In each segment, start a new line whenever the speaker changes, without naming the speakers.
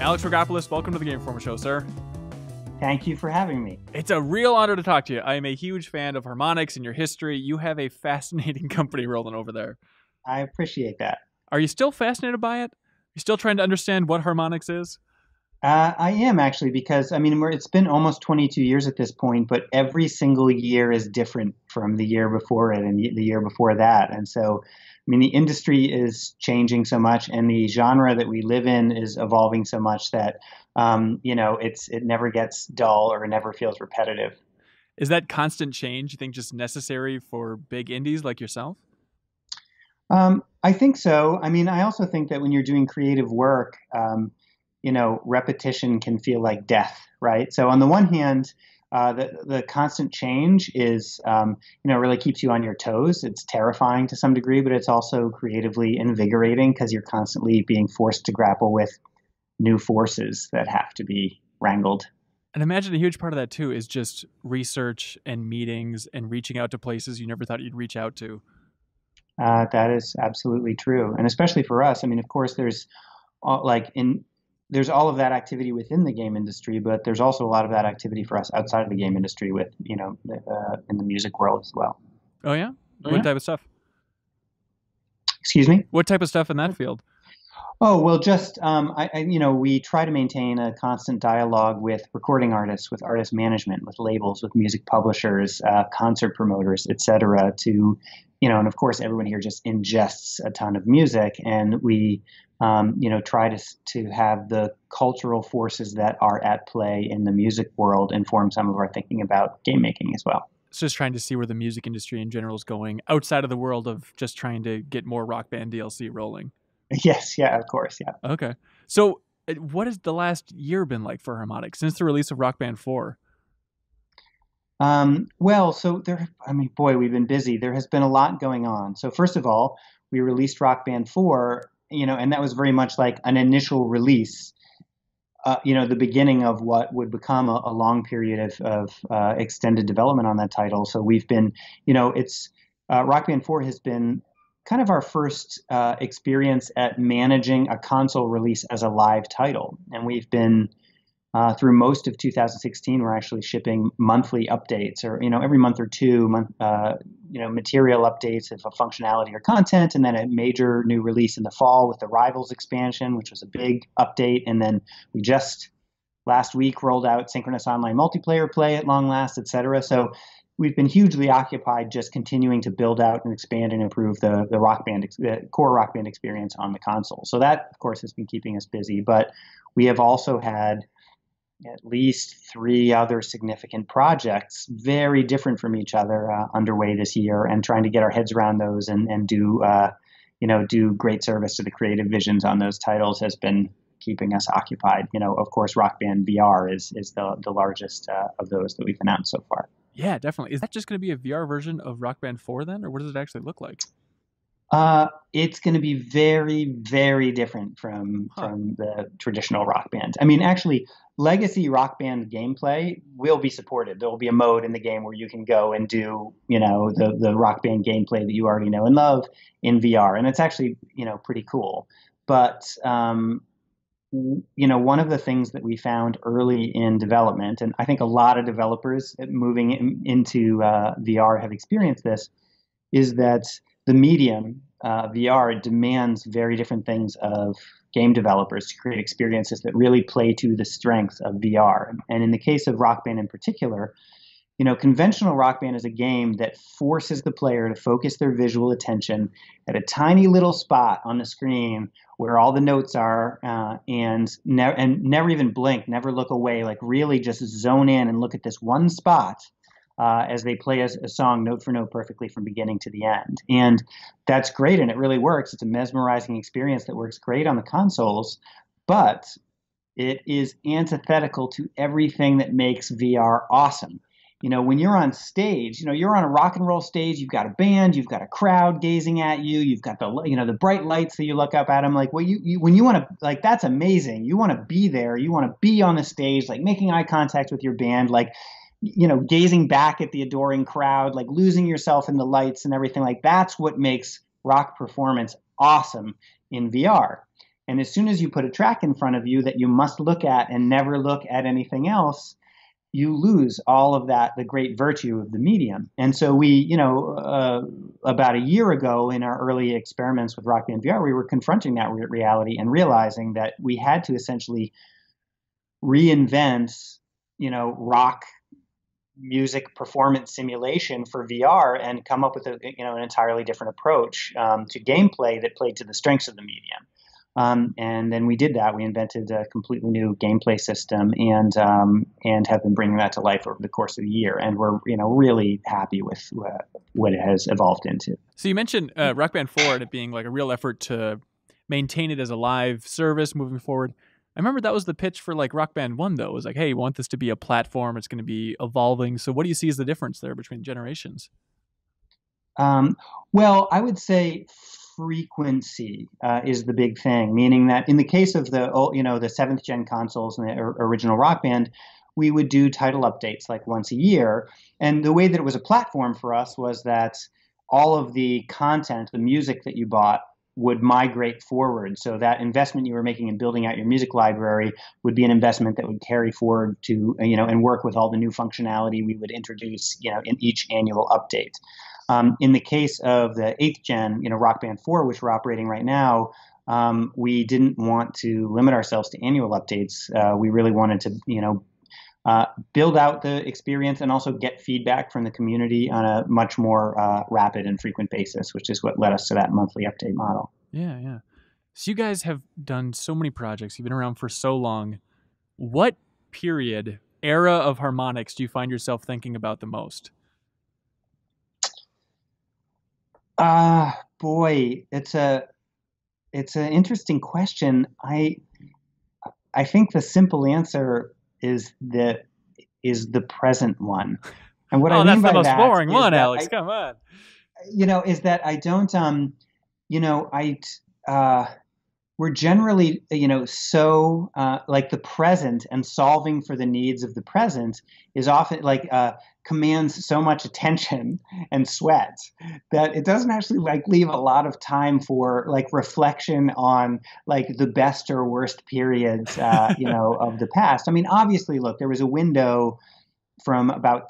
Alex Rigopulos, welcome to the Game Informer Show, sir.
Thank you for having me.
It's a real honor to talk to you. I am a huge fan of Harmonix and your history. You have a fascinating company rolling over there.
I appreciate that.
Are you still fascinated by it? You still trying to understand what Harmonix is?
I am actually, because it's been almost 22 years at this point, but every single year is different from the year before it and the year before that. And so, the industry is changing so much, and the genre that we live in is evolving so much that, it never gets dull or never feels repetitive.
Is that constant change, you think, just necessary for big indies like yourself?
I think so. I also think that when you're doing creative work, repetition can feel like death, right? So on the one hand, the constant change is, really keeps you on your toes. It's terrifying to some degree, but it's also creatively invigorating because you're constantly being forced to grapple with new forces that have to be wrangled.
And imagine a huge part of that too is just research and meetings and reaching out to places you never thought you'd reach out to.
That is absolutely true. And especially for us, of course, there's there's all of that activity within the game industry, but there's also a lot of that activity for us outside of the game industry with, in the music world as well.
Oh, yeah? What type of stuff?
Excuse me?
What type of stuff in that field?
Oh, well, just, we try to maintain a constant dialogue with recording artists, with artist management, with labels, with music publishers, concert promoters, et cetera, to, and of course, everyone here just ingests a ton of music, and we, try to have the cultural forces that are at play in the music world inform some of our thinking about game making as well.
It's just trying to see where the music industry in general is going outside of the world of just trying to get more Rock Band DLC rolling.
Yes, yeah, of course, yeah.
Okay. So what has the last year been like for Harmonix since the release of Rock Band 4?
So we've been busy. There has been a lot going on. So first of all, we released Rock Band 4, and that was very much like an initial release, the beginning of what would become a long period of extended development on that title. So we've been, Rock Band 4 has been kind of our first experience at managing a console release as a live title. And we've been, through most of 2016, we're actually shipping monthly updates or, every month or two, material updates of a functionality or content, and then a major new release in the fall with the Rivals expansion, which was a big update. And then we just last week rolled out synchronous online multiplayer play at long last, et cetera. So we've been hugely occupied just continuing to build out and expand and improve the core Rock Band experience on the console. So that, of course, has been keeping us busy. But we have also had at least 3 other significant projects, very different from each other, underway this year, and trying to get our heads around those and do great service to the creative visions on those titles has been keeping us occupied. Of course, Rock Band VR is the largest of those that we've announced so far.
Yeah, definitely. Is that just going to be a VR version of Rock Band 4 then, or what does it actually look like?
It's going to be very, very different from the traditional Rock Band. Actually, legacy Rock Band gameplay will be supported. There will be a mode in the game where you can go and do, the Rock Band gameplay that you already know and love in VR, and it's actually, pretty cool. But one of the things that we found early in development, and I think a lot of developers moving into VR have experienced this, is that the medium, VR, demands very different things of game developers to create experiences that really play to the strengths of VR. And in the case of Rock Band in particular, conventional Rock Band is a game that forces the player to focus their visual attention at a tiny little spot on the screen where all the notes are, and never even blink, never look away, like really just zone in and look at this one spot as they play a song note for note perfectly from beginning to the end. And that's great, and it really works. It's a mesmerizing experience that works great on the consoles, but it is antithetical to everything that makes VR awesome. When you're on stage, you're on a rock and roll stage, you've got a band, you've got a crowd gazing at you, you've got the bright lights that you look up at them. Like, well, when you want to, like, that's amazing. You want to be there. You want to be on the stage, like making eye contact with your band, like, gazing back at the adoring crowd, like losing yourself in the lights and everything. Like, that's what makes rock performance awesome in VR. And as soon as you put a track in front of you that you must look at and never look at anything else, you lose all of that, the great virtue of the medium. And so we, about a year ago in our early experiments with Rock Band VR, we were confronting that reality and realizing that we had to essentially reinvent, rock music performance simulation for VR and come up with an entirely different approach to gameplay that played to the strengths of the medium. And then we did that. We invented a completely new gameplay system and have been bringing that to life over the course of the year. And we're really happy with what it has evolved into.
So you mentioned Rock Band 4 and it being like a real effort to maintain it as a live service moving forward. I remember that was the pitch for like Rock Band 1 though. It was like, hey, you want this to be a platform. It's going to be evolving. So what do you see as the difference there between generations?
Well, I would say frequency is the big thing, meaning that in the case of the seventh gen consoles and the original Rock Band, we would do title updates like once a year. And the way that it was a platform for us was that all of the content, the music that you bought, would migrate forward. So that investment you were making in building out your music library would be an investment that would carry forward to, and work with all the new functionality we would introduce, in each annual update. In the case of the 8th gen, Rock Band 4, which we're operating right now, we didn't want to limit ourselves to annual updates. We really wanted to, build out the experience and also get feedback from the community on a much more rapid and frequent basis, which is what led us to that monthly update model.
Yeah, yeah. So you guys have done so many projects. You've been around for so long. What era of Harmonix do you find yourself thinking about the most?
Boy, it's an interesting question. I think the simple answer is the present one. And what I mean
that's
by
the most
that
boring
is
one,
that
Alex. Come on.
is that I don't we're generally, so like the present and solving for the needs of the present is often like commands so much attention and sweat that it doesn't actually like leave a lot of time for like reflection on like the best or worst periods, of the past. I mean, obviously, look, there was a window from about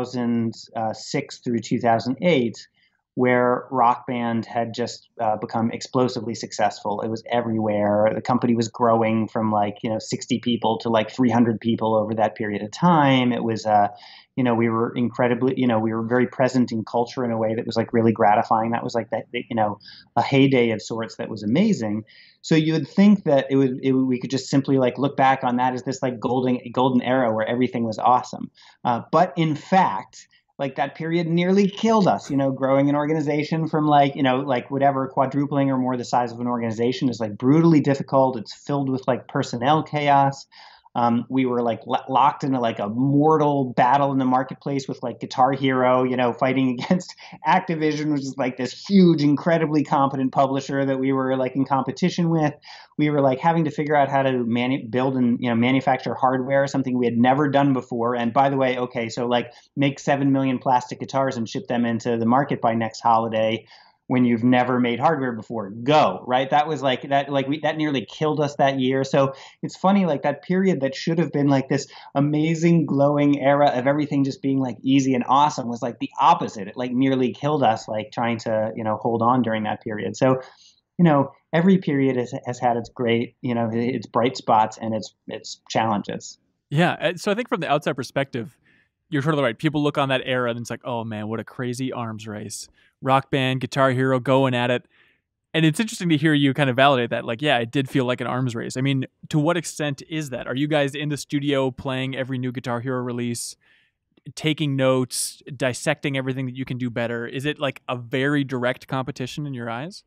2006 through 2008 where Rock Band had just become explosively successful. It was everywhere. The company was growing from 60 people to like 300 people over that period of time. It was, we were incredibly, we were very present in culture in a way that was like really gratifying. That was like that, a heyday of sorts that was amazing. So you would think that we could just simply like look back on that as this like golden era where everything was awesome. But in fact, like that period nearly killed us, growing an organization from whatever, quadrupling or more the size of an organization is like brutally difficult. It's filled with like personnel chaos. We were like locked into like a mortal battle in the marketplace with like Guitar Hero, fighting against Activision, which is like this huge, incredibly competent publisher that we were like in competition with. We were like having to figure out how to build and manufacture hardware, something we had never done before. And by the way, okay, so like make 7 million plastic guitars and ship them into the market by next holiday when you've never made hardware before. Go, right? That was like that, that nearly killed us that year. So it's funny, like that period that should have been like this amazing, glowing era of everything just being like easy and awesome was like the opposite. It like nearly killed us, like trying to, hold on during that period. So, every period has had its great, its bright spots and its challenges.
Yeah. So I think from the outside perspective, you're totally right. People look on that era and it's like, oh man, what a crazy arms race. Rock Band, Guitar Hero going at it. And it's interesting to hear you kind of validate that. Like, yeah, it did feel like an arms race. I mean, to what extent is that? Are you guys in the studio playing every new Guitar Hero release, taking notes, dissecting everything that you can do better? Is it like a very direct competition in your eyes?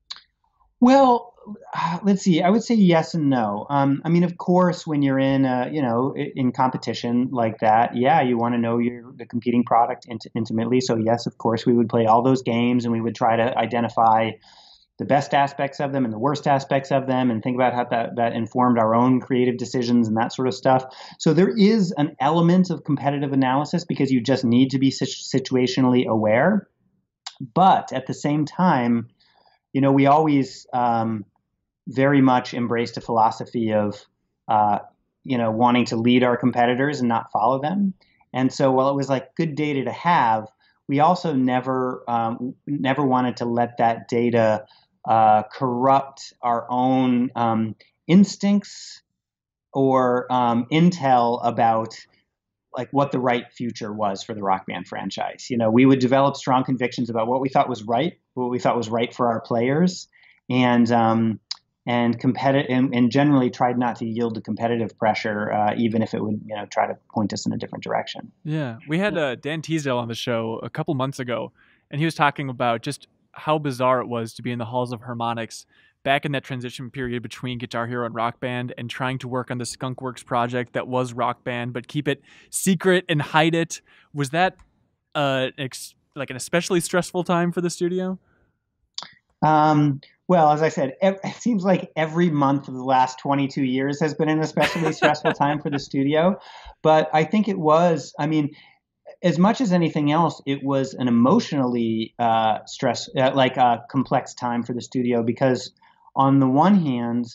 Well, let's see. I would say yes and no. I mean, of course, when you're in, in competition like that, yeah, you want to know the competing product intimately. So yes, of course, we would play all those games and we would try to identify the best aspects of them and the worst aspects of them and think about how that informed our own creative decisions and that sort of stuff. So there is an element of competitive analysis because you just need to be situationally aware. But at the same time, we always, very much embraced a philosophy of, uh, wanting to lead our competitors and not follow them. And so while it was like good data to have, we also never wanted to let that data corrupt our own instincts or intel about like what the right future was for the Rock Band franchise. We would develop strong convictions about what we thought was right, what we thought was right for our players, and competitive, and generally tried not to yield to competitive pressure, even if it would try to point us in a different direction.
Yeah, we had Dan Teasdale on the show a couple months ago, and he was talking about just how bizarre it was to be in the halls of Harmonix back in that transition period between Guitar Hero and Rock Band, and trying to work on the Skunkworks project that was Rock Band, but keep it secret and hide it. Was that like an especially stressful time for the studio?
Well, as I said, it seems like every month of the last 22 years has been an especially stressful time for the studio. But I think it was, I mean, as much as anything else, it was an emotionally complex time for the studio because, on the one hand,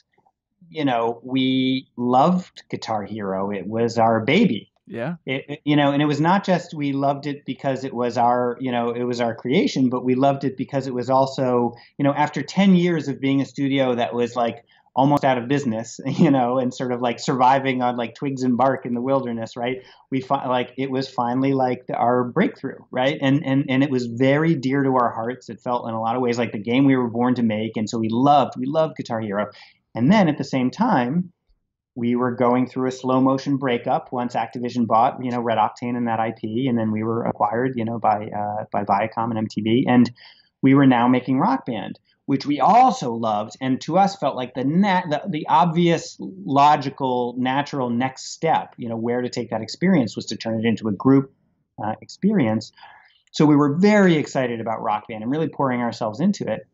we loved Guitar Hero. It was our baby.
Yeah.
And it was not just we loved it because it was our creation, but we loved it because it was also, after 10 years of being a studio that was like almost out of business, and sort of like surviving on like twigs and bark in the wilderness, right? It was finally like our breakthrough, right? And it was very dear to our hearts. It felt in a lot of ways like the game we were born to make. And so we loved Guitar Hero. And then at the same time, we were going through a slow motion breakup once Activision bought, Red Octane and that IP, and then we were acquired, by Viacom and MTV, and we were now making Rock Band, which we also loved, and to us felt like the obvious, logical, natural next step, where to take that experience was to turn it into a group experience. So we were very excited about Rock Band and really pouring ourselves into it.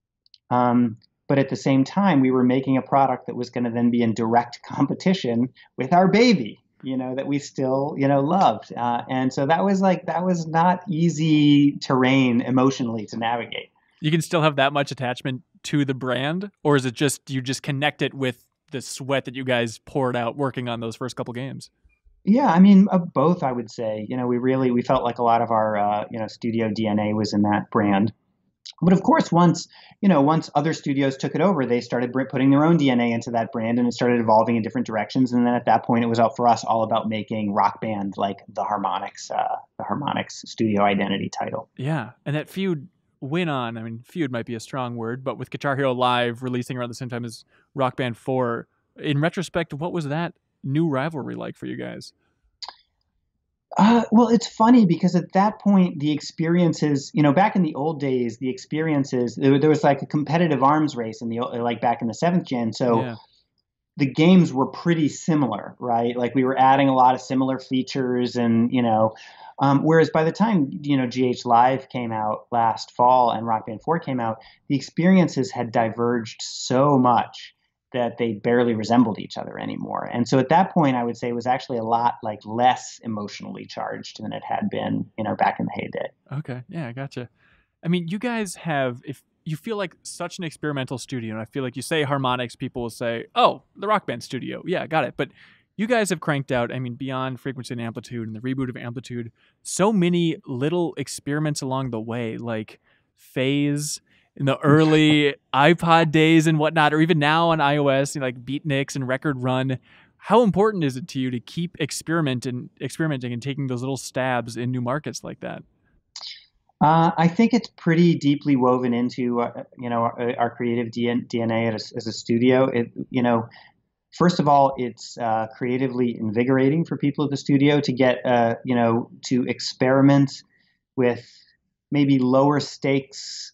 But at the same time, we were making a product that was going to then be in direct competition with our baby, that we still, loved. And so that was not easy terrain emotionally to navigate.
You can still have that much attachment to the brand, or is it just you just connect it with the sweat that you guys poured out working on those first couple games?
Yeah, I mean, both, I would say. We felt like a lot of our, studio DNA was in that brand. But of course, once other studios took it over, they started putting their own DNA into that brand, and it started evolving in different directions. And then at that point, it was for us all about making Rock Band like the Harmonix studio identity title.
Yeah, and that feud went on. I mean, feud might be a strong word, but with Guitar Hero Live releasing around the same time as Rock Band 4, in retrospect, what was that new rivalry like for you guys?
Well, it's funny because at that point, the experiences, back in the old days, the experiences, there was like a competitive arms race like back in the 7th gen. So yeah. The games were pretty similar, right? Like we were adding a lot of similar features and, whereas by the time, GH Live came out last fall and Rock Band 4 came out, the experiences had diverged so much that they barely resembled each other anymore. And so at that point, I would say it was actually a lot like less emotionally charged than it had been, back in the heyday.
Okay. Yeah, I gotcha. I mean, you guys have, if you feel like such an experimental studio, and I feel like you say Harmonix, people will say, oh, the Rock Band studio. Yeah, got it. But you guys have cranked out, I mean, beyond Frequency and Amplitude and the reboot of Amplitude, so many little experiments along the way, like Phase, in the early iPod days and whatnot, or even now on iOS, like Beatniks and Record Run. How important is it to you to keep experimenting and taking those little stabs in new markets like that?
I think it's pretty deeply woven into, our creative DNA as a studio. First of all, it's creatively invigorating for people at the studio to get, to experiment with maybe lower stakes,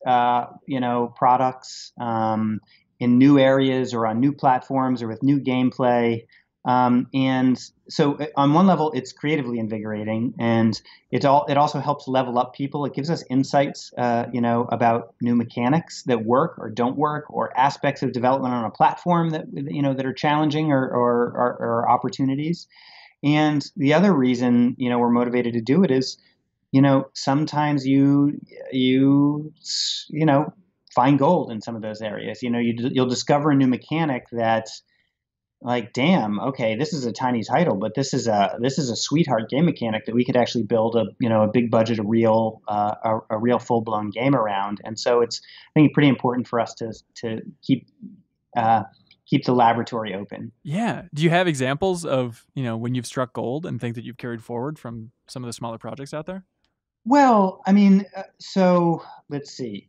products in new areas or on new platforms or with new gameplay. And so on one level, it's creatively invigorating, and it also helps level up people. It gives us insights, about new mechanics that work or don't work, or aspects of development on a platform that are challenging or opportunities. And the other reason, we're motivated to do it is, sometimes you find gold in some of those areas. You'll discover a new mechanic that, like, damn, okay, this is a tiny title, but this is a sweetheart game mechanic that we could actually build a big budget, a real full blown game around. And so it's, I think, pretty important for us to uh, keep the laboratory open.
Yeah. Do you have examples of, when you've struck gold and think that you've carried forward from some of the smaller projects out there?
Well, I mean, so let's see.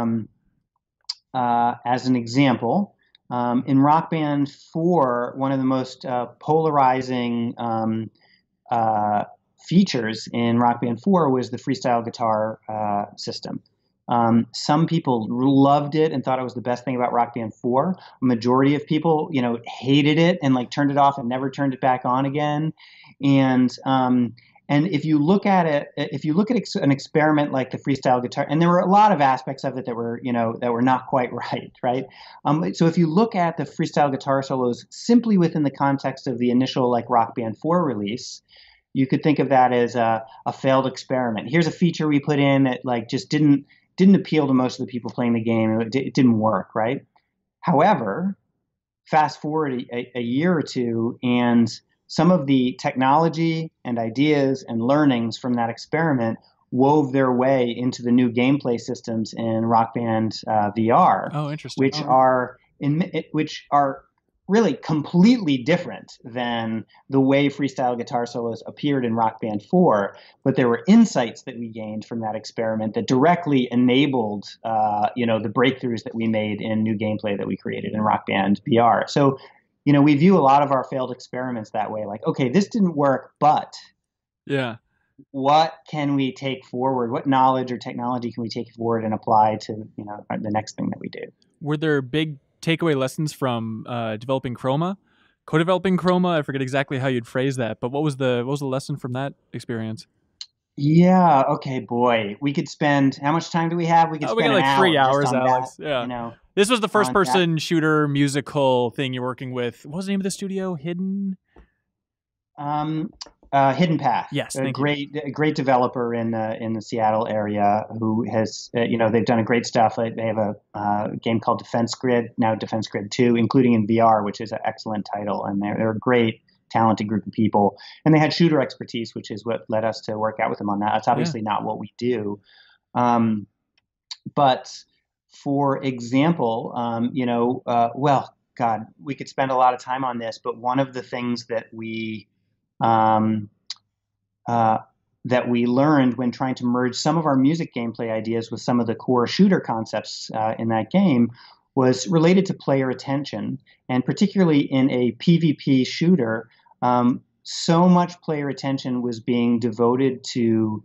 As an example, in Rock Band 4, one of the most polarizing features in Rock Band 4 was the freestyle guitar system. Some people loved it and thought it was the best thing about Rock Band 4. A majority of people, hated it and like turned it off and never turned it back on again. And if you look at it, if you look at an experiment like the freestyle guitar, and there were a lot of aspects of it that were, that were not quite right? So if you look at the freestyle guitar solos simply within the context of the initial like Rock Band 4 release, you could think of that as a failed experiment. Here's a feature we put in that like just didn't appeal to most of the people playing the game. It didn't work, right? However, fast forward a year or two, and some of the technology and ideas and learnings from that experiment wove their way into the new gameplay systems in Rock Band VR.
Oh, interesting.
Which are really completely different than the way freestyle guitar solos appeared in Rock Band 4. But there were insights that we gained from that experiment that directly enabled, the breakthroughs that we made in new gameplay that we created in Rock Band VR. So, we view a lot of our failed experiments that way. Like, okay, this didn't work, but
yeah,
what can we take forward? What knowledge or technology can we take forward and apply to, the next thing that we do?
Were there big takeaway lessons from developing Chroma, co-developing Chroma? I forget exactly how you'd phrase that, but what was the lesson from that experience?
Yeah. Okay, boy. We could spend. How much time do we have? We could
we
spend
got like
an
3
hour
hours,
just on
Alex.
that.
Yeah. This was the first person shooter musical thing you're working with. What was the name of the studio? Hidden
Path.
Yes,
a great developer in the Seattle area who has, they've done a great stuff. They have a game called Defense Grid, now Defense Grid 2, including in VR, which is an excellent title. And they're a great, talented group of people. And they had shooter expertise, which is what led us to work out with them on that. That's obviously not what we do. But for example, well, God, we could spend a lot of time on this, but one of the things that we learned when trying to merge some of our music gameplay ideas with some of the core shooter concepts in that game was related to player attention, and particularly in a PvP shooter, so much player attention was being devoted to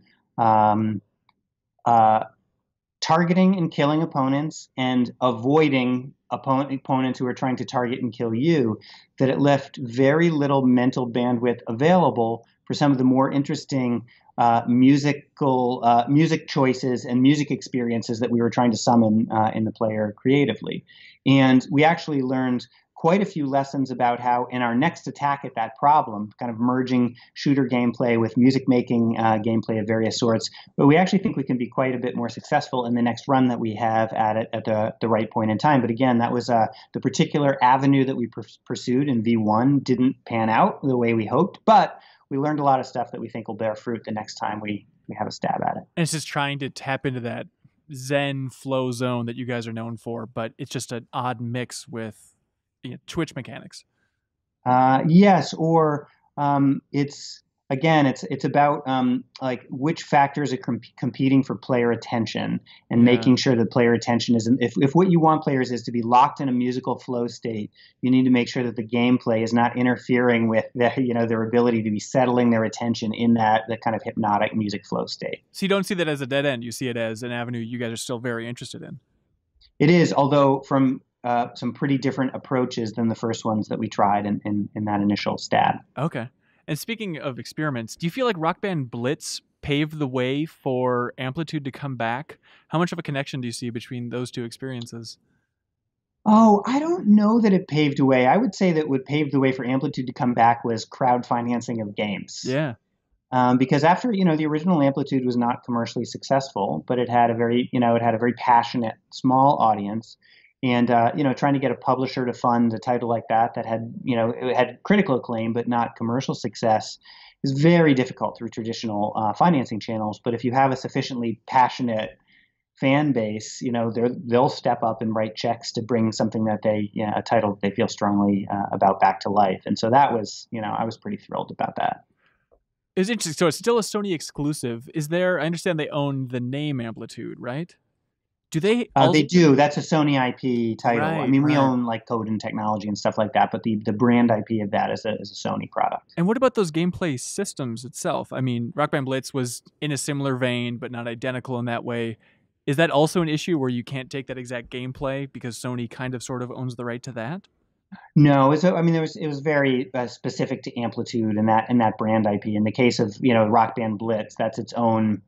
targeting and killing opponents and avoiding opponents who are trying to target and kill you, that it left very little mental bandwidth available for some of the more interesting music choices and music experiences that we were trying to summon in the player creatively. And we actually learned quite a few lessons about how in our next attack at that problem, kind of merging shooter gameplay with music making gameplay of various sorts, but we actually think we can be quite a bit more successful in the next run that we have at it at the right point in time. But again, that was the particular avenue that we pursued in V1 didn't pan out the way we hoped, but we learned a lot of stuff that we think will bear fruit the next time we have a stab at it.
And it's just trying to tap into that Zen flow zone that you guys are known for, but it's just an odd mix with Twitch mechanics.
Yes, or it's about like which factors are competing for player attention, and making sure that player attention isn't. If what you want players is to be locked in a musical flow state, you need to make sure that the gameplay is not interfering with their ability to be settling their attention in that kind of hypnotic music flow state.
So you don't see that as a dead end. You see it as an avenue you guys are still very interested in.
It is, although from some pretty different approaches than the first ones that we tried in that initial stab.
Okay. And speaking of experiments, do you feel like Rock Band Blitz paved the way for Amplitude to come back? How much of a connection do you see between those two experiences?
Oh, I don't know that it paved the way. I would say that what paved the way for Amplitude to come back was crowd financing of games.
Yeah.
Because after, the original Amplitude was not commercially successful, but it had a very, it had a very passionate small audience. And, trying to get a publisher to fund a title like that had, it had critical acclaim, but not commercial success is very difficult through traditional financing channels. But if you have a sufficiently passionate fan base, they'll step up and write checks to bring something that a title that they feel strongly about back to life. And so that was, I was pretty thrilled about that.
It's interesting. So it's still a Sony exclusive. I understand they own the name Amplitude, right? Do they also...
They do. That's a Sony IP title.
Right,
I mean, we
right.
own like code and technology and stuff like that, but the brand IP of that is a Sony product.
And what about those gameplay systems itself? I mean, Rock Band Blitz was in a similar vein, but not identical in that way. Is that also an issue where you can't take that exact gameplay because Sony kind of sort of owns the right to that?
No, I mean, it was very specific to Amplitude and that brand IP. In the case of Rock Band Blitz, that's its own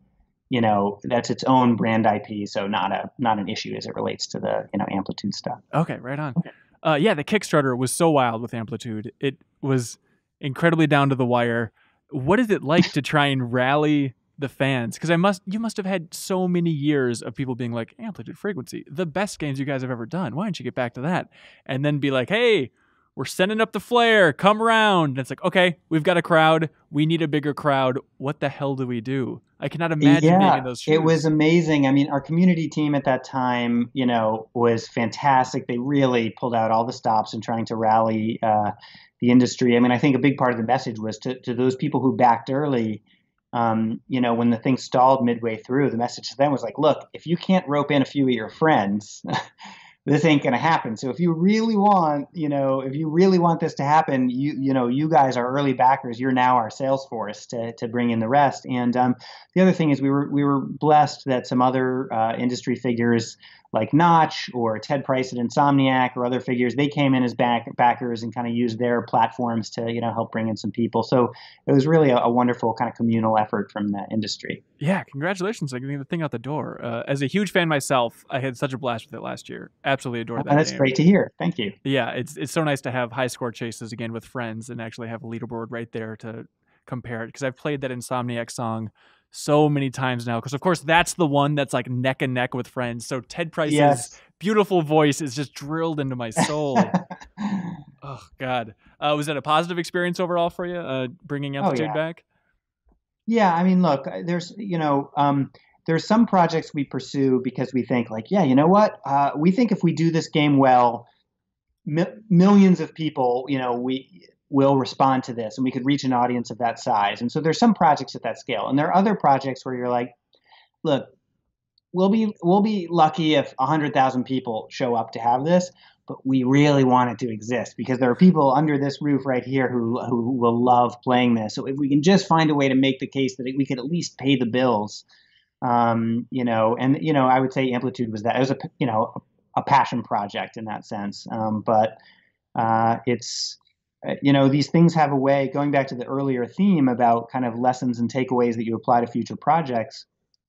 brand IP, so not an issue as it relates to the Amplitude stuff.
Okay, right on. Okay. Yeah, the Kickstarter was so wild with Amplitude. It was incredibly down to the wire. What is it like to try and rally the fans? Because you must have had so many years of people being like, Amplitude Frequency, the best games you guys have ever done. Why don't you get back to that? And then be like, hey, we're sending up the flare. Come around. And it's like, okay, we've got a crowd. We need a bigger crowd. What the hell do we do? I cannot imagine being in those shoes.
It was amazing. I mean, our community team at that time, was fantastic. They really pulled out all the stops in trying to rally the industry. I mean, I think a big part of the message was to those people who backed early. When the thing stalled midway through, the message to them was like, look, if you can't rope in a few of your friends, this ain't going to happen. So if you really want this to happen, you guys are early backers. You're now our sales force to bring in the rest. And the other thing is we were blessed that some other industry figures like Notch or Ted Price at Insomniac or other figures, they came in as backers and kind of used their platforms to, help bring in some people. So it was really a wonderful kind of communal effort from the industry.
Yeah, congratulations on getting the thing out the door. As a huge fan myself, I had such a blast with it last year. Absolutely adored that
That's
game.
Great to hear. Thank you.
Yeah, it's so nice to have high score chases again with friends and actually have a leaderboard right there to compare it. Because I've played that Insomniac song so many times now, because of course that's the one that's like neck and neck with friends. So Ted Price's beautiful voice is just drilled into my soul. Oh God, was that a positive experience overall for you, bringing Amplitude back?
Yeah, I mean, look, there's some projects we pursue because we think like, yeah, you know what, we think if we do this game well, millions of people, we will respond to this and we could reach an audience of that size. And so there's some projects at that scale. And there are other projects where you're like, look, we'll be lucky if 100,000 people show up to have this, but we really want it to exist because there are people under this roof right here who will love playing this. So if we can just find a way to make the case that we could at least pay the bills, I would say Amplitude was that. It was a passion project in that sense. But it's, these things have a way, going back to the earlier theme about kind of lessons and takeaways that you apply to future projects,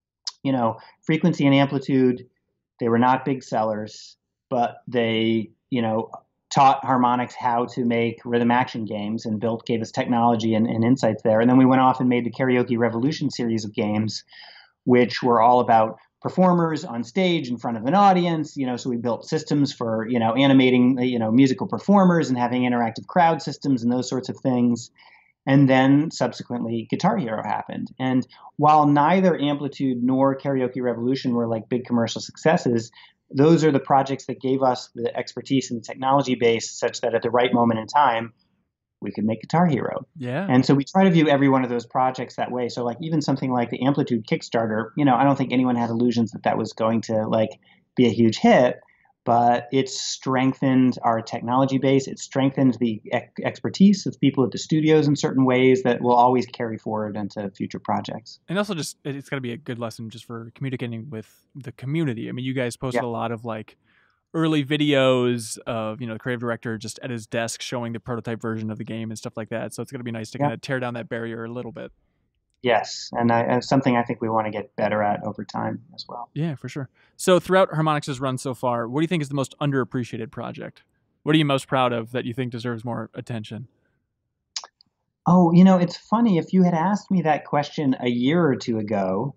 Frequency and Amplitude, they were not big sellers, but they, taught Harmonix how to make rhythm action games and gave us technology and insights there. And then we went off and made the Karaoke Revolution series of games, which were all about performers on stage in front of an audience, so we built systems for, animating, musical performers and having interactive crowd systems and those sorts of things. And then subsequently Guitar Hero happened. And while neither Amplitude nor Karaoke Revolution were like big commercial successes, those are the projects that gave us the expertise and the technology base such that at the right moment in time, we could make Guitar Hero.
Yeah.
And so we try to view every one of those projects that way. So like even something like the Amplitude Kickstarter, I don't think anyone had illusions that was going to like be a huge hit, but it's strengthened our technology base. It strengthened the expertise of people at the studios in certain ways that will always carry forward into future projects.
And also just, it's got to be a good lesson just for communicating with the community. I mean, you guys posted a lot of like early videos of, the creative director just at his desk showing the prototype version of the game and stuff like that. So it's going to be nice to kind of tear down that barrier a little bit.
Yes, and something I think we want to get better at over time as well.
Yeah, for sure. So throughout Harmonix's run so far, what do you think is the most underappreciated project? What are you most proud of that you think deserves more attention?
Oh, it's funny. If you had asked me that question a year or two ago,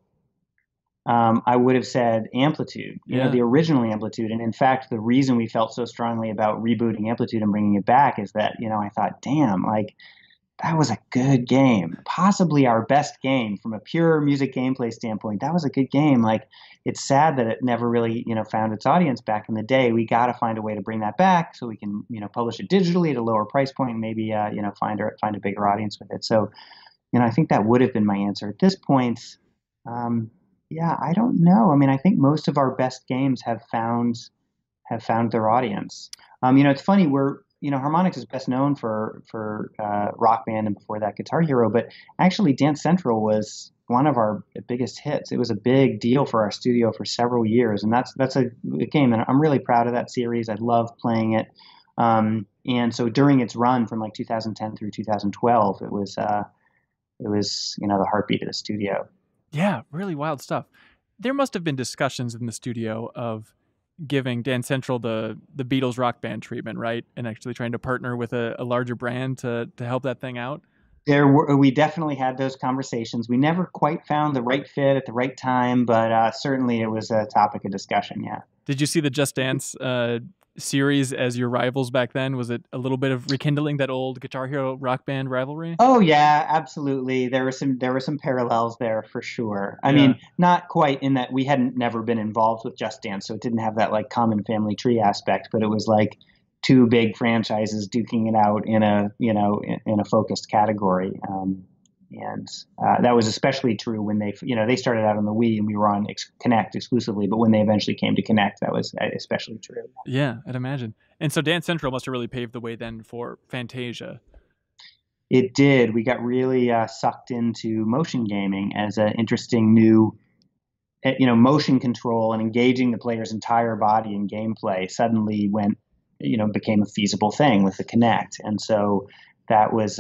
I would have said Amplitude,
Yeah.
the original Amplitude. And in fact, the reason we felt so strongly about rebooting Amplitude and bringing it back is that, I thought, damn, like that was a good game. Possibly our best game from a pure music gameplay standpoint. That was a good game. Like, it's sad that it never really, found its audience back in the day. We got to find a way to bring that back so we can, publish it digitally at a lower price point, and maybe, find a bigger audience with it. So, I think that would have been my answer at this point. Um, yeah, I don't know. I mean, I think most of our best games have found their audience. It's funny. Harmonix is best known for Rock Band and before that Guitar Hero, but actually Dance Central was one of our biggest hits. It was a big deal for our studio for several years, and that's a game, and I'm really proud of that series. I love playing it. And so during its run from like 2010 through 2012, it was the heartbeat of the studio.
Yeah, really wild stuff. There must have been discussions in the studio of giving Dance Central the Beatles Rock Band treatment, right? And actually trying to partner with a larger brand to help that thing out.
We definitely had those conversations. We never quite found the right fit at the right time, but certainly it was a topic of discussion. Yeah.
Did you see the Just Dance series as your rivals back then? Was it a little bit of rekindling that old Guitar Hero Rock Band rivalry?
Oh yeah, absolutely. There were some parallels there for sure. I
Yeah.
mean, not quite in that we hadn't never been involved with Just Dance, so it didn't have that like common family tree aspect, but it was like two big franchises duking it out in a focused category. And that was especially true when they started out on the Wii and we were on Connect exclusively, but when they eventually came to Connect, that was especially true.
Yeah, I'd imagine. And so Dance Central must have really paved the way then for Fantasia.
It did. We got really sucked into motion gaming as an interesting new, motion control and engaging the player's entire body in gameplay suddenly became a feasible thing with the Kinect. And so that was,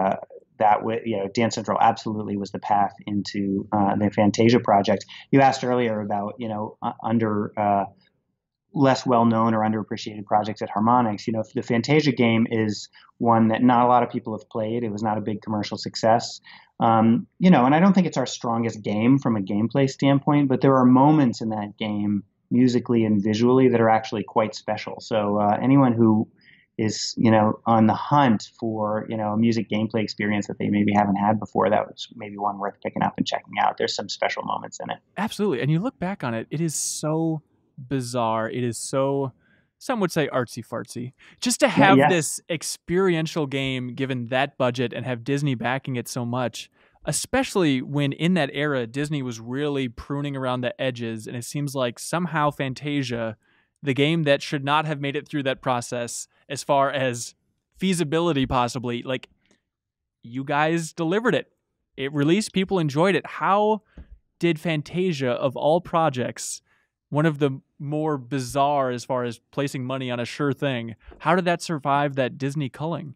Dance Central absolutely was the path into the Fantasia project. You asked earlier about, under less well known or underappreciated projects at Harmonix. The Fantasia game is one that not a lot of people have played. It was not a big commercial success. And I don't think it's our strongest game from a gameplay standpoint, but there are moments in that game musically and visually that are actually quite special. So anyone who is, on the hunt for, a music gameplay experience that they maybe haven't had before, that was maybe one worth picking up and checking out. There's some special moments in it.
Absolutely. And you look back on it, it is so bizarre. It is so, some would say artsy fartsy. Just to
Yeah,
have
yes.
this experiential game given that budget and have Disney backing it so much, especially when in that era, Disney was really pruning around the edges. And it seems like somehow Fantasia, the game that should not have made it through that process as far as feasibility, possibly, like you guys delivered it. It released, people enjoyed it. How did Fantasia, of all projects, one of the more bizarre as far as placing money on a sure thing, how did that survive that Disney culling?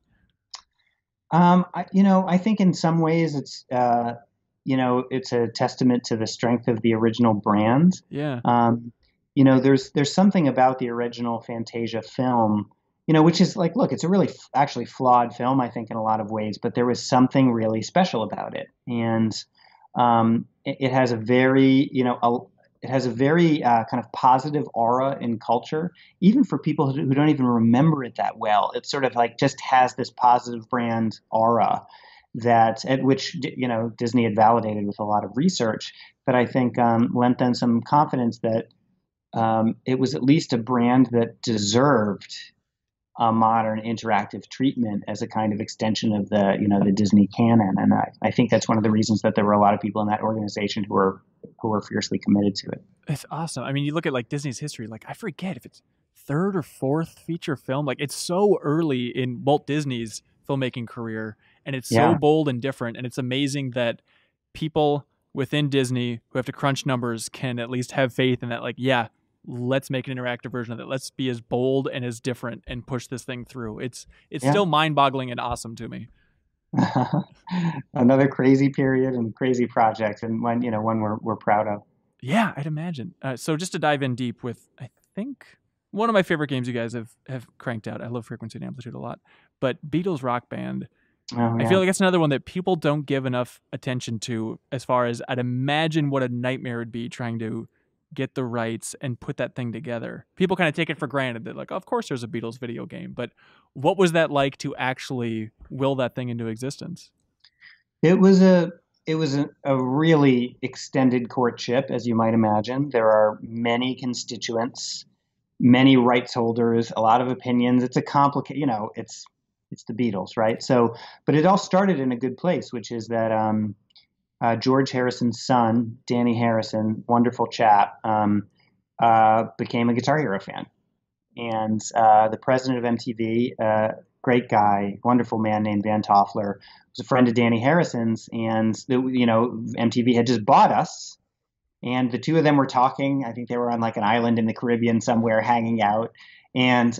I think in some ways it's a testament to the strength of the original brand.
Yeah.
There's something about the original Fantasia film, which is like, look, it's a really actually flawed film, I think, in a lot of ways, but there was something really special about it, and it has a very, it has a very kind of positive aura in culture, even for people who don't even remember it that well. It sort of like just has this positive brand aura that at which Disney had validated with a lot of research, but I think lent them some confidence that it was at least a brand that deserved a modern interactive treatment as a kind of extension of the Disney canon. And I think that's one of the reasons that there were a lot of people in that organization who were fiercely committed to it.
It's awesome. I mean, you look at like Disney's history, like I forget if it's third or fourth feature film. Like it's so early in Walt Disney's filmmaking career and it's so
Yeah.
bold and different. And it's amazing that people within Disney who have to crunch numbers can at least have faith in that, like, yeah, let's make an interactive version of it. Let's be as bold and as different and push this thing through. It's
Yeah.
still mind-boggling and awesome to me.
Another crazy period and crazy project, and one we're proud of.
Yeah, I'd imagine. So just to dive in deep with, I think one of my favorite games you guys have cranked out. I love Frequency and Amplitude a lot, but Beatles Rock Band.
Oh
I
yeah.
feel like it's another one that people don't give enough attention to, as far as I'd imagine what a nightmare it'd be trying to get the rights and put that thing together. People kind of take it for granted that, like, of course there's a Beatles video game, but what was that like to actually will that thing into existence?
It was a really extended courtship, as you might imagine. There are many constituents, many rights holders, a lot of opinions. It's a complicated, it's the Beatles, right? So, but it all started in a good place, which is that George Harrison's son, Danny Harrison, wonderful chap, became a Guitar Hero fan, and the president of MTV, great guy, wonderful man named Van Toffler, was a friend of Danny Harrison's, and MTV had just bought us, and the two of them were talking. I think they were on like an island in the Caribbean somewhere, hanging out, and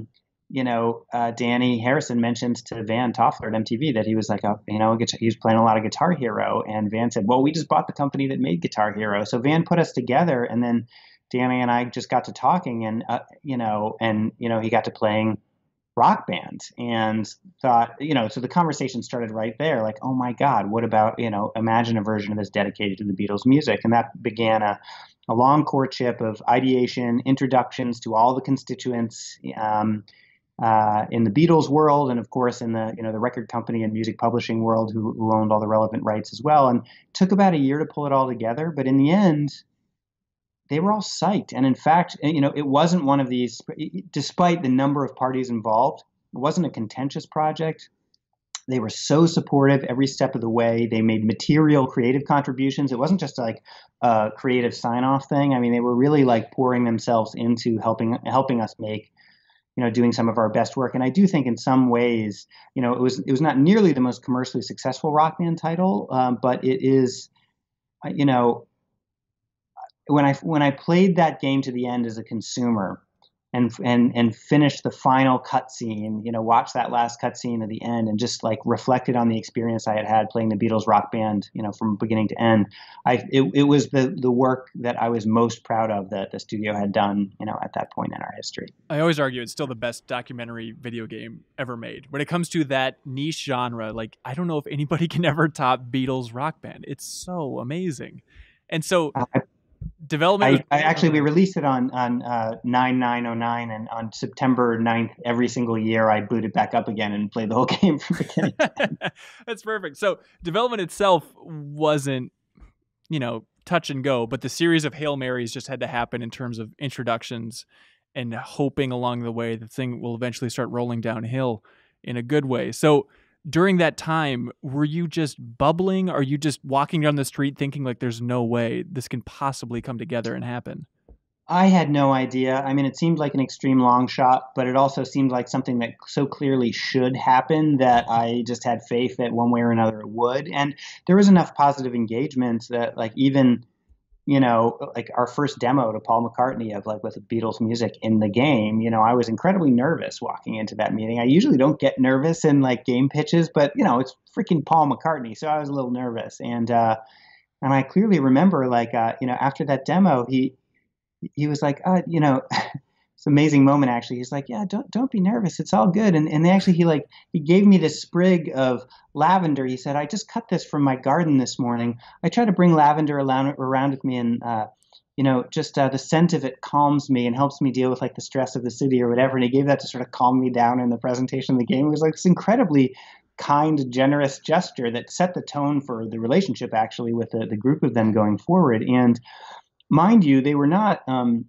Danny Harrison mentioned to Van Toffler at MTV that he was like he was playing a lot of Guitar Hero, and Van said, "Well, we just bought the company that made Guitar Hero." So Van put us together, and then Danny and I just got to talking, and he got to playing Rock Band, and thought, so the conversation started right there, like, oh my God, what about, imagine a version of this dedicated to the Beatles music, and that began a long courtship of ideation, introductions to all the constituents. In the Beatles world, and of course in the record company and music publishing world, who owned all the relevant rights as well. And it took about a year to pull it all together, but in the end, they were all psyched. And in fact, it wasn't one of these, despite the number of parties involved, it wasn't a contentious project. They were so supportive every step of the way. They made material creative contributions. It wasn't just like a creative sign-off thing. I mean, they were really like pouring themselves into helping us make, doing some of our best work. And I do think in some ways, it was not nearly the most commercially successful Rock Band title, but it is, when I played that game to the end as a consumer, and finished the final cutscene, watched that last cutscene at the end, and just like reflected on the experience I had playing the Beatles Rock Band, from beginning to end. It was the work that I was most proud of that the studio had done, at that point in our history.
I always argue it's still the best documentary video game ever made. When it comes to that niche genre, like, I don't know if anybody can ever top Beatles Rock Band. It's so amazing. And so development.
We released it on 9/9/09, and on September 9th, every single year, I boot it back up again and play the whole game from beginning to end.
That's perfect. So development itself wasn't, touch and go, but the series of Hail Marys just had to happen in terms of introductions and hoping along the way the thing will eventually start rolling downhill in a good way. So during that time, were you just bubbling? Or are you just walking down the street thinking like there's no way this can possibly come together and happen?
I had no idea. I mean, it seemed like an extreme long shot, but it also seemed like something that so clearly should happen that I just had faith that one way or another it would. And there was enough positive engagement that, like, even, like our first demo to Paul McCartney of like with the Beatles music in the game, I was incredibly nervous walking into that meeting. I usually don't get nervous in like game pitches, but it's freaking Paul McCartney, so I was a little nervous. And I clearly remember, like, after that demo, he was like, it's an amazing moment, actually. He's like, yeah, don't be nervous. It's all good. And they actually, he gave me this sprig of lavender. He said, I just cut this from my garden this morning. I try to bring lavender around with me, and, the scent of it calms me and helps me deal with like the stress of the city or whatever. And he gave that to sort of calm me down in the presentation of the game. It was like this incredibly kind, generous gesture that set the tone for the relationship, actually, with the group of them going forward. And mind you, they were not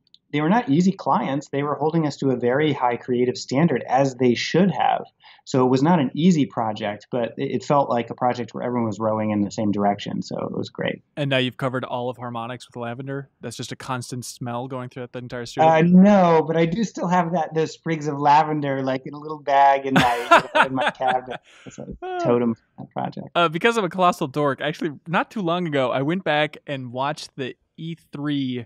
easy clients. They were holding us to a very high creative standard, as they should have. So it was not an easy project, but it felt like a project where everyone was rowing in the same direction. So it was great.
And now you've covered all of Harmonix with lavender. That's just a constant smell going throughout the entire studio.
No, but I do still have those sprigs of lavender, like in a little bag in my cabinet. It's a totem for that project.
Because I'm a colossal dork, actually, not too long ago, I went back and watched the E3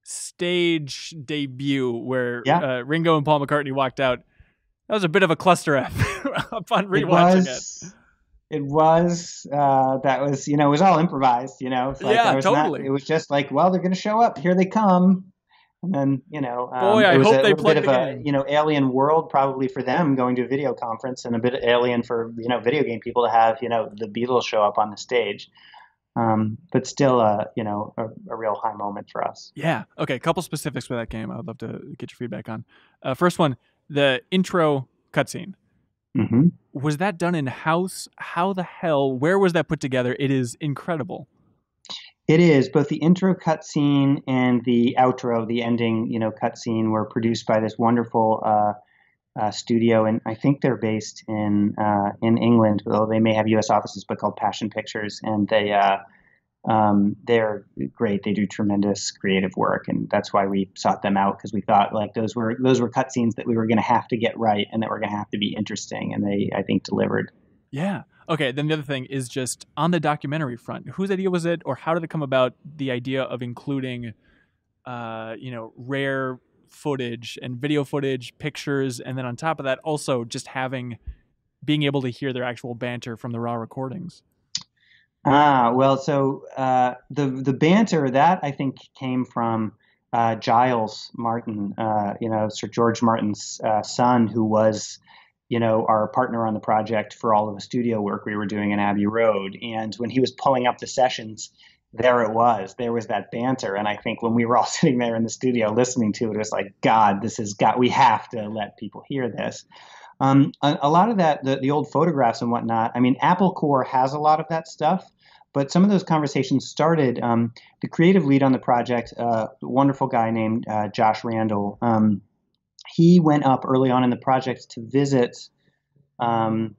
stage debut where Ringo and Paul McCartney walked out. That was a bit of a cluster F upon rewatching it.
It was. That was, it was all improvised, Like,
totally.
It was just like, well, they're going to show up. Here they come. And then,
Boy,
it
I
was
hope
a
they
little bit
play
of
the
a,
game.
alien world probably for them going to a video conference, and a bit alien for, video game people to have, the Beatles show up on the stage. But still, a real high moment for us.
Yeah. Okay. A couple specifics for that game. I would love to get your feedback on. First one, the intro cutscene.
Hmm.
Was that done in house? How the hell? Where was that put together? It is incredible.
It is both the intro cutscene and the outro, the ending, cutscene were produced by this wonderful studio, and I think they're based in England, though they may have U.S. offices, but called Passion Pictures, and they're great. They do tremendous creative work, and that's why we sought them out, because we thought like those were cutscenes that we were going to have to get right and that were going to have to be interesting, and they, I think, delivered.
Yeah. Okay. Then the other thing is just on the documentary front. Whose idea was it, or how did it come about? The idea of including, rare footage and video footage, pictures, and then on top of that, also just being able to hear their actual banter from the raw recordings.
Well, so the banter that I think came from Giles Martin, Sir George Martin's son, who was, our partner on the project for all of the studio work we were doing in Abbey Road. And when he was pulling up the sessions, there was that banter. And I think when we were all sitting there in the studio listening to it, it was like, God, we have to let people hear this. A lot of that, the old photographs and whatnot. I mean, Apple Core has a lot of that stuff, but some of those conversations started. The creative lead on the project, a wonderful guy named Josh Randall. He went up early on in the project to visit um,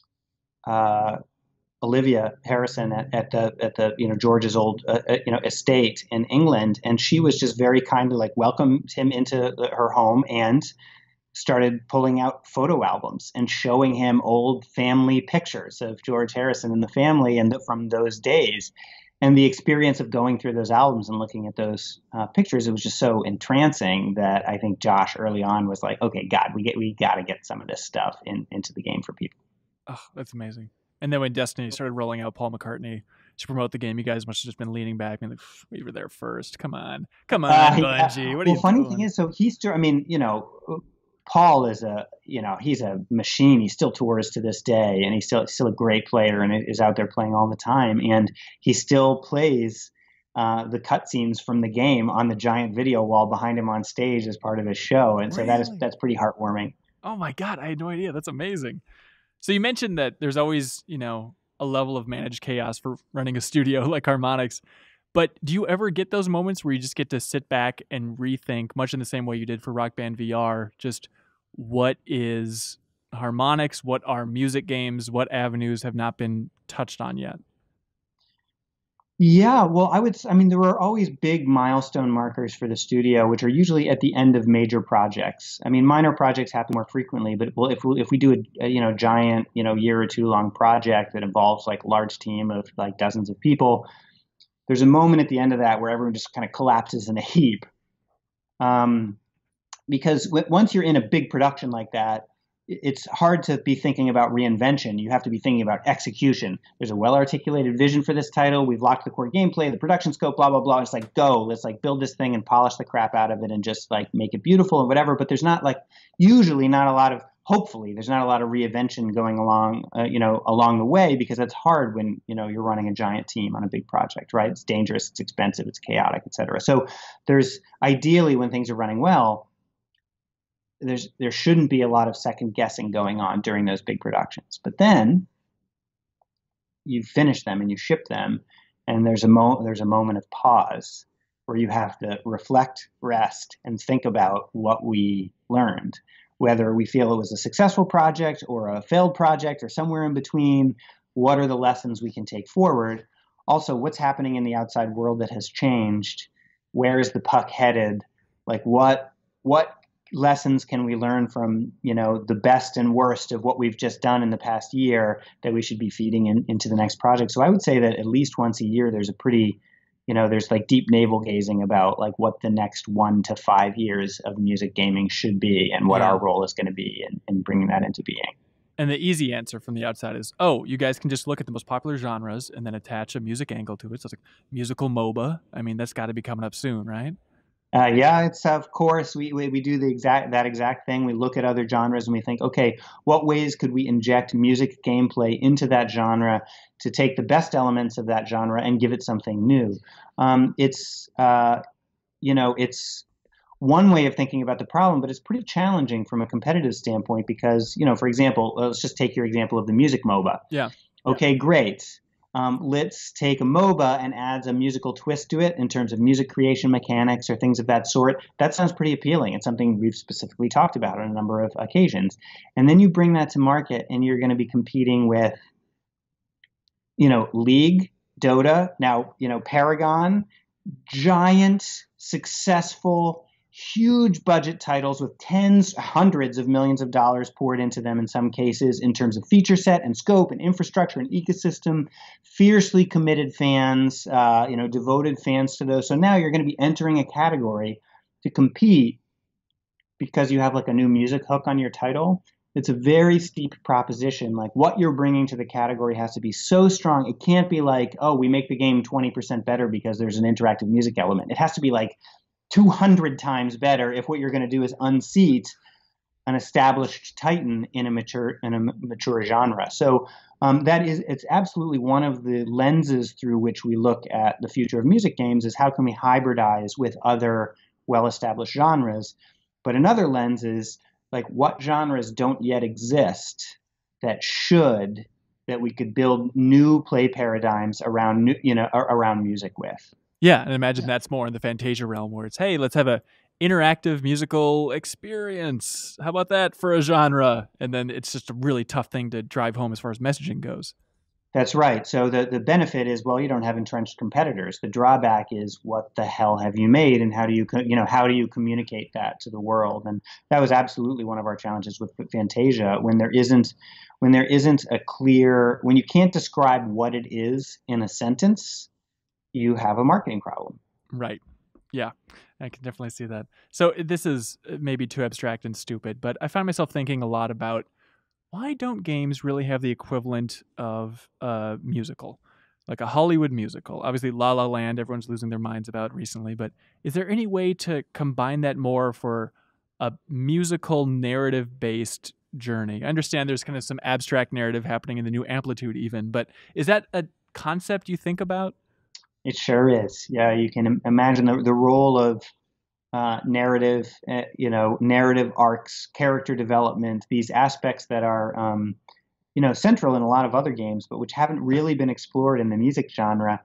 uh, Olivia Harrison at the George's old estate in England, and she was just very kindly like welcomed him into her home and started pulling out photo albums and showing him old family pictures of George Harrison and the family and from those days. And the experience of going through those albums and looking at those pictures, it was just so entrancing that I think Josh early on was like, okay, God, we got to get some of this stuff into the game for people.
Oh, that's amazing. And then when Destiny started rolling out Paul McCartney to promote the game, you guys must have just been leaning back and like, we were there first. Come on,
Yeah.
Bungie, what are
Well,
you
funny thing
doing?
is, so he's still, I mean, Paul is he's a machine. He still tours to this day, and he's still a great player, and is out there playing all the time. And he still plays the cutscenes from the game on the giant video wall behind him on stage as part of his show. And so
Really?
that's pretty heartwarming.
Oh my God, I had no idea. That's amazing. So you mentioned that there's always, a level of managed chaos for running a studio like Harmonix. But do you ever get those moments where you just get to sit back and rethink, much in the same way you did for Rock Band VR, just what is Harmonix, what are music games, what avenues have not been touched on yet?
Yeah, well, I mean, there were always big milestone markers for the studio, which are usually at the end of major projects. I mean, minor projects happen more frequently, but well, if we do a giant year or two long project that involves like large team of like dozens of people, there's a moment at the end of that where everyone just kind of collapses in a heap. Um, because once you're in a big production like that, it's hard to be thinking about reinvention. You have to be thinking about execution. There's a well-articulated vision for this title. We've locked the core gameplay, the production scope, blah, blah, blah. It's like, go, let's like build this thing and polish the crap out of it and just like make it beautiful and whatever. But there's not like, usually not a lot of, hopefully there's not a lot of reinvention going along, along the way, because that's hard when, you're running a giant team on a big project, right? It's dangerous, it's expensive, it's chaotic, et cetera. So there's ideally when things are running well, there shouldn't be a lot of second guessing going on during those big productions. But then you finish them and you ship them, and there's a moment of pause where you have to reflect, rest, and think about what we learned, whether we feel it was a successful project or a failed project or somewhere in between. What are the lessons we can take forward? Also, what's happening in the outside world that has changed? Where is the puck headed? Like what lessons can we learn from the best and worst of what we've just done in the past year that we should be feeding into the next project? So I would say that at least once a year there's a pretty there's like deep navel gazing about like what the next 1 to 5 years of music gaming should be and what our
Yeah.
role is going to be in bringing that into being.
And the easy answer from the outside is, oh, you guys can just look at the most popular genres and then attach a music angle to it. So it's like musical MOBA. I mean, that's got to be coming up soon, right?
Yeah, it's of course we do that exact thing. We look at other genres and we think, okay, what ways could we inject music gameplay into that genre to take the best elements of that genre and give it something new? It's it's one way of thinking about the problem, but it's pretty challenging from a competitive standpoint because, for example, let's just take your example of the music MOBA.
Yeah.
Okay, great. Let's take a MOBA and adds a musical twist to it in terms of music creation mechanics or things of that sort. That sounds pretty appealing. It's something we've specifically talked about on a number of occasions. And then you bring that to market and you're going to be competing with, League, Dota, now, Paragon, giant, successful, huge budget titles with tens, hundreds of millions of dollars poured into them in some cases in terms of feature set and scope and infrastructure and ecosystem, fiercely committed fans, devoted fans to those. So now you're going to be entering a category to compete because you have like a new music hook on your title. It's a very steep proposition. Like what you're bringing to the category has to be so strong. It can't be like, oh, we make the game 20% better because there's an interactive music element. It has to be like 200 times better if what you're going to do is unseat an established titan in a mature genre. So it's absolutely one of the lenses through which we look at the future of music games is how can we hybridize with other well-established genres. But another lens is like what genres don't yet exist that we could build new play paradigms around around music with.
Yeah, and imagine that's more in the Fantasia realm where it's, hey, let's have a interactive musical experience. How about that for a genre? And then it's just a really tough thing to drive home as far as messaging goes.
That's right. So the benefit is, well, you don't have entrenched competitors. The drawback is, what the hell have you made, and how do you communicate that to the world? And that was absolutely one of our challenges with Fantasia. When there isn't a clear, when you can't describe what it is in a sentence, you have a marketing problem.
Right. Yeah, I can definitely see that. So this is maybe too abstract and stupid, but I find myself thinking a lot about why don't games really have the equivalent of a musical, like a Hollywood musical? Obviously, La La Land, everyone's losing their minds about recently, but is there any way to combine that more for a musical narrative-based journey? I understand there's kind of some abstract narrative happening in the new Amplitude even, but is that a concept you think about?
It sure is. Yeah, you can imagine the role of narrative, narrative arcs, character development, these aspects that are, central in a lot of other games, but which haven't really been explored in the music genre.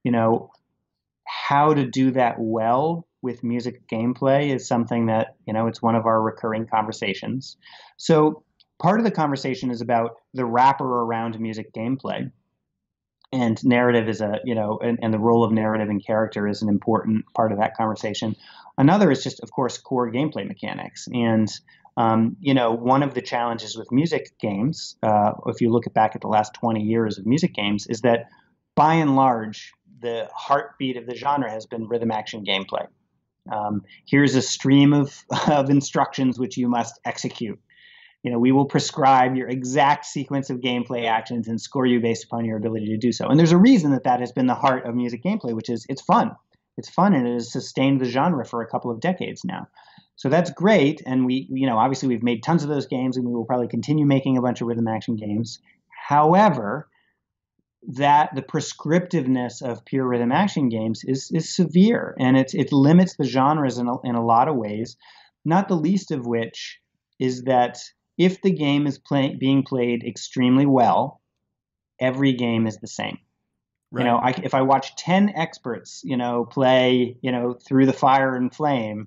How to do that well with music gameplay is something that, it's one of our recurring conversations. So part of the conversation is about the wrapper around music gameplay. And narrative is and the role of narrative and character is an important part of that conversation. Another is just, of course, core gameplay mechanics. And, one of the challenges with music games, if you look back at the last 20 years of music games, is that by and large, the heartbeat of the genre has been rhythm action gameplay. Here's a stream of instructions which you must execute. We will prescribe your exact sequence of gameplay actions and score you based upon your ability to do so. And there's a reason that has been the heart of music gameplay, which is it's fun. It's fun, and it has sustained the genre for a couple of decades now. So that's great. And we, obviously we've made tons of those games, and we will probably continue making a bunch of rhythm action games. However, that the prescriptiveness of pure rhythm action games is severe, and it limits the genres in a lot of ways, not the least of which is that if the game is being played extremely well, every game is the same. Right. If I watch 10 experts, play, through the fire and flame,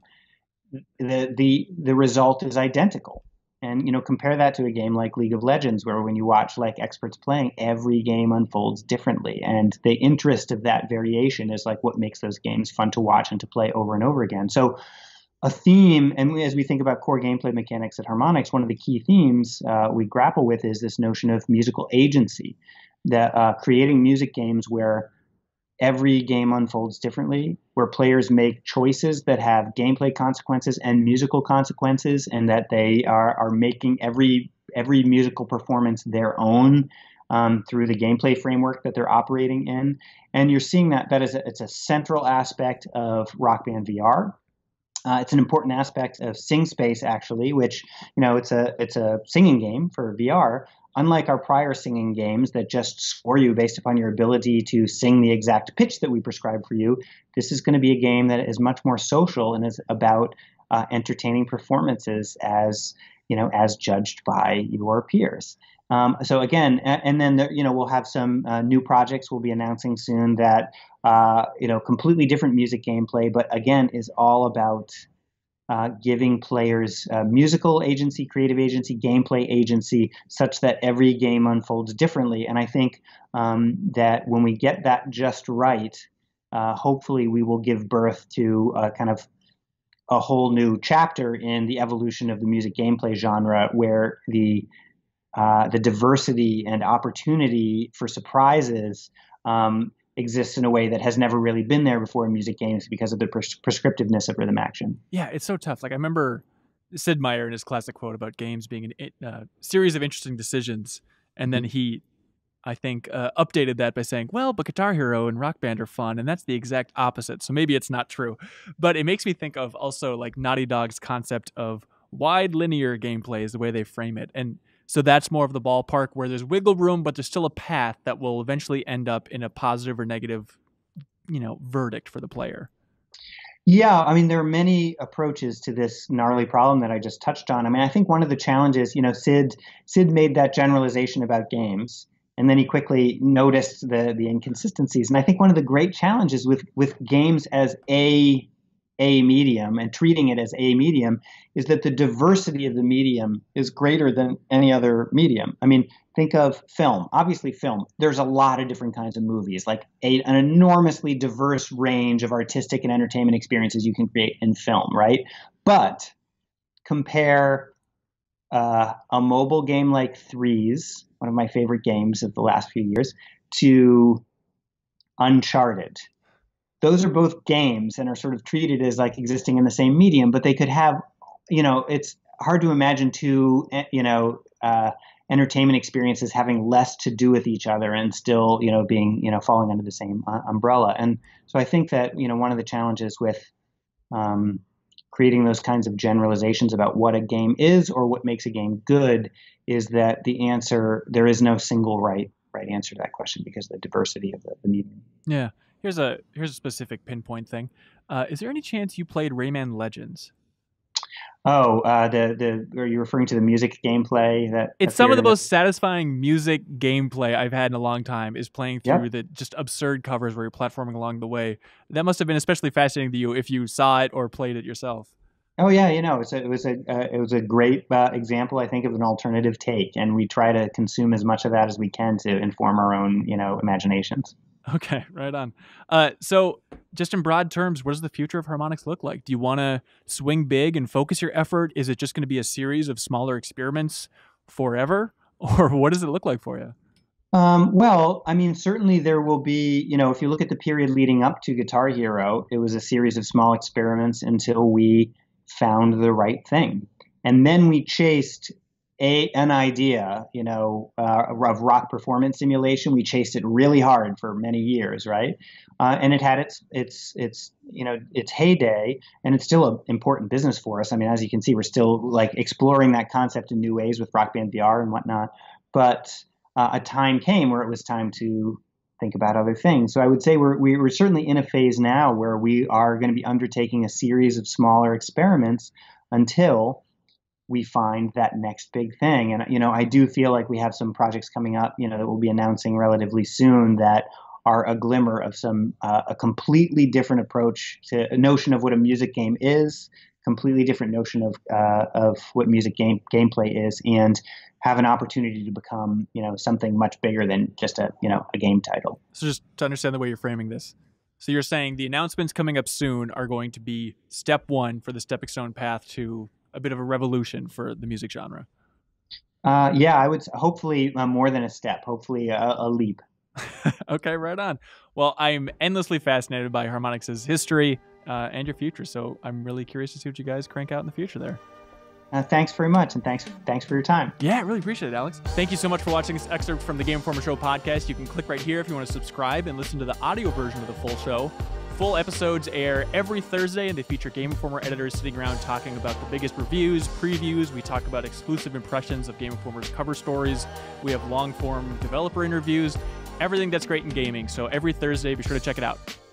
the result is identical. And, compare that to a game like League of Legends, where when you watch like experts playing, every game unfolds differently. And the interest of that variation is like what makes those games fun to watch and to play over and over again. So a theme, and as we think about core gameplay mechanics at Harmonix, one of the key themes we grapple with is this notion of musical agency, that creating music games where every game unfolds differently, where players make choices that have gameplay consequences and musical consequences, and that they are making every musical performance their own through the gameplay framework that they're operating in. And you're seeing it's a central aspect of Rock Band VR. It's an important aspect of Sing Space, actually, which, it's a singing game for VR. Unlike our prior singing games that just score you based upon your ability to sing the exact pitch that we prescribe for you, this is going to be a game that is much more social and is about entertaining performances as judged by your peers. So again, and then we'll have some new projects we'll be announcing soon that completely different music gameplay, but again is all about giving players musical agency, creative agency, gameplay agency, such that every game unfolds differently. And I think that when we get that just right, hopefully we will give birth to kind of a whole new chapter in the evolution of the music gameplay genre, where the diversity and opportunity for surprises exists in a way that has never really been there before in music games because of the prescriptiveness of rhythm action.
Yeah, it's so tough. Like I remember Sid Meier in his classic quote about games being a series of interesting decisions, and then he, I think, updated that by saying, well, but Guitar Hero and Rock Band are fun, and that's the exact opposite. So maybe it's not true. But it makes me think of also like Naughty Dog's concept of wide linear gameplay is the way they frame it. And so that's more of the ballpark where there's wiggle room, but there's still a path that will eventually end up in a positive or negative, verdict for the player.
Yeah, I mean, there are many approaches to this gnarly problem that I just touched on. I mean, I think one of the challenges, Sid made that generalization about games, and then he quickly noticed the inconsistencies. And I think one of the great challenges with games as a medium and treating it as a medium is that the diversity of the medium is greater than any other medium. I mean, think of film. Obviously, film. There's a lot of different kinds of movies, like an enormously diverse range of artistic and entertainment experiences you can create in film, right? But compare a mobile game like Threes, one of my favorite games of the last few years, to Uncharted. Those are both games and are sort of treated as like existing in the same medium, but they could have, it's hard to imagine two, entertainment experiences having less to do with each other and still, being, falling under the same umbrella. And so I think that, one of the challenges with creating those kinds of generalizations about what a game is or what makes a game good is that there is no single right answer to that question because of the diversity of the medium.
Yeah. Here's a specific pinpoint thing. Is there any chance you played Rayman Legends?
Oh, are you referring to the music gameplay?
It's some of the most satisfying music gameplay I've had in a long time is playing through the just absurd covers where you're platforming along the way. That must have been especially fascinating to you if you saw it or played it yourself.
Oh yeah, it was a great example, I think, of an alternative take, and we try to consume as much of that as we can to inform our own, imaginations.
Okay, right on. So just in broad terms, what does the future of Harmonix look like? Do you want to swing big and focus your effort? Is it just going to be a series of smaller experiments forever? Or what does it look like for you?
Well, I mean, certainly there will be, if you look at the period leading up to Guitar Hero, it was a series of small experiments until we found the right thing. And then we chased an idea, of rock performance simulation. We chased it really hard for many years, right? And it had its heyday, and it's still an important business for us. I mean, as you can see, we're still like exploring that concept in new ways with Rock Band VR and whatnot. But a time came where it was time to think about other things. So I would say we're certainly in a phase now where we are going to be undertaking a series of smaller experiments until we find that next big thing. And, I do feel like we have some projects coming up, that we'll be announcing relatively soon that are a glimmer of a completely different approach to a notion of what a music game is, completely different notion of what music gameplay is, and have an opportunity to become, something much bigger than just a game title.
So just to understand the way you're framing this. So you're saying the announcements coming up soon are going to be step one for the stepping stone path to a bit of a revolution for the music genre.
Yeah, I would hopefully more than a step, hopefully a leap.
Okay, right on. Well, I'm endlessly fascinated by Harmonix's history and your future, so I'm really curious to see what you guys crank out in the future there.
Thanks very much, and thanks for your time.
Yeah, I really appreciate it, Alex. Thank you so much for watching this excerpt from the Game Informer Show podcast. You can click right here if you want to subscribe and listen to the audio version of the full show. Full episodes air every Thursday, and they feature Game Informer editors sitting around talking about the biggest reviews, previews. We talk about exclusive impressions of Game Informer's cover stories. We have long-form developer interviews, everything that's great in gaming. So every Thursday, be sure to check it out.